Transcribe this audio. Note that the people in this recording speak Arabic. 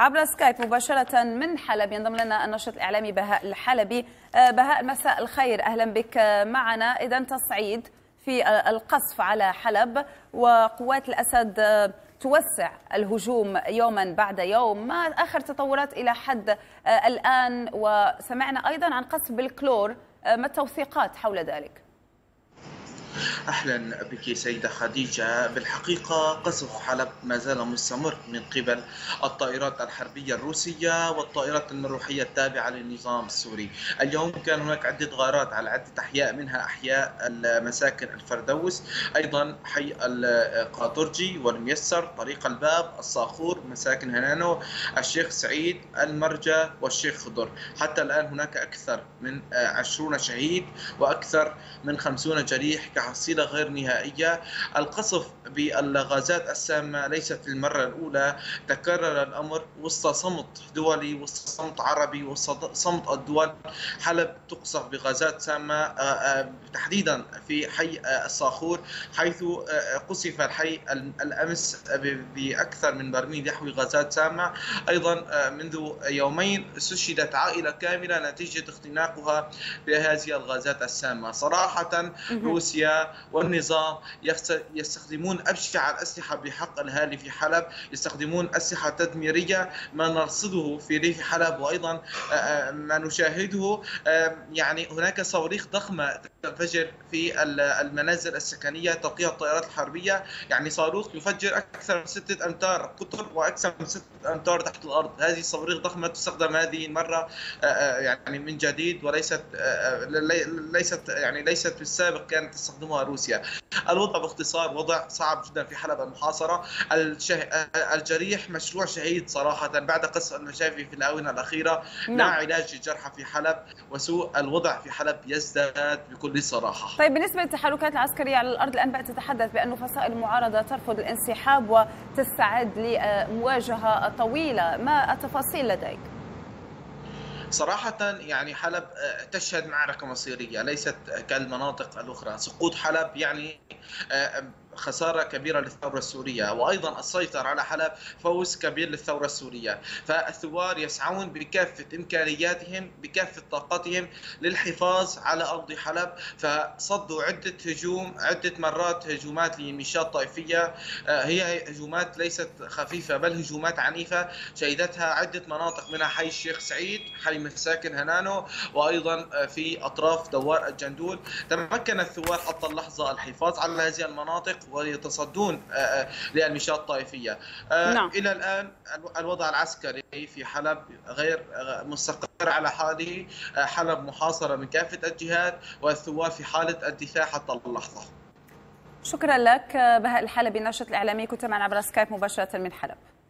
عبر سكايب مباشرة من حلب ينضم لنا الناشط الإعلامي بهاء الحلبي. بهاء، مساء الخير، أهلا بك معنا. إذا تصعيد في القصف على حلب وقوات الأسد توسع الهجوم يوما بعد يوم، ما آخر تطورات إلى حد الآن؟ وسمعنا أيضا عن قصف بالكلور، ما التوثيقات حول ذلك؟ أهلا بك سيدة خديجة. بالحقيقة قصف حلب ما زال مستمر من قبل الطائرات الحربية الروسية والطائرات المروحية التابعة للنظام السوري. اليوم كان هناك عدة غارات على عدة أحياء، منها أحياء المساكن الفردوس، أيضا حي القاطرجي والميسر، طريق الباب، الصاخور، مساكن هنانو، الشيخ سعيد، المرجى والشيخ خضر. حتى الآن هناك أكثر من 20 شهيد وأكثر من 50 جريح كحصيلة غير نهائية. القصف بالغازات السامة ليست المرة الأولى، تكرر الأمر وسط صمت دولي، وسط صمت عربي، وسط صمت الدول. حلب تقصف بغازات سامة، تحديدا في حي الصاخور، حيث قصف الحي الأمس بأكثر من برميل يحوي غازات سامة. أيضا منذ يومين استشهدت عائلة كاملة نتيجة اختناقها بهذه الغازات السامة. صراحة روسيا والنظام يستخدمون أبشع الأسلحة بحق الأهالي في حلب، يستخدمون أسلحة تدميرية. ما نرصده في ريف حلب وأيضا ما نشاهده، يعني هناك صواريخ ضخمة تنفجر في المنازل السكنية تلقيها الطائرات الحربية، يعني صاروخ يفجر أكثر من 6 أمتار قطر وأكثر من 6 أمتار تحت الأرض. هذه صواريخ ضخمة تستخدم هذه المرة يعني من جديد، وليست ليست في السابق كانت تستخدمها روسيا. الوضع باختصار وضع صعب جدا في حلب المحاصرة. الجريح مشروع شهيد صراحة بعد قصف المشافي في الآونة الأخيرة. لا علاج للجرحى في حلب، وسوء الوضع في حلب يزداد بكل صراحة. طيب، بالنسبة للتحركات العسكرية على الأرض، الأنباء تتحدث بأن فصائل المعارضة ترفض الانسحاب وتستعد لمواجهة طويلة، ما التفاصيل لديك؟ صراحة يعني حلب تشهد معركة مصيرية ليست كالمناطق الأخرى. سقوط حلب يعني خسارة كبيرة للثورة السورية، وأيضا السيطرة على حلب فوز كبير للثورة السورية. فالثوار يسعون بكافة إمكانياتهم بكافة طاقتهم للحفاظ على أرض حلب، فصدوا عدة مرات هجومات لميليشيات طائفية. هي هجومات ليست خفيفة بل هجومات عنيفة شهدتها عدة مناطق، منها حي الشيخ سعيد، حي مساكن هنانو، وأيضا في أطراف دوار الجندول. تمكن الثوار حتى اللحظة الحفاظ على هذه المناطق ويتصدون للميليشيات الطائفية. إلى الآن الوضع العسكري في حلب غير مستقر على حاله. حلب محاصرة من كافة الجهات والثوار في حالة الدفاع حتى اللحظة. شكرا لك بهاء الحلبي، الناشط الإعلامي، كنت معنا عبر سكايب مباشرة من حلب.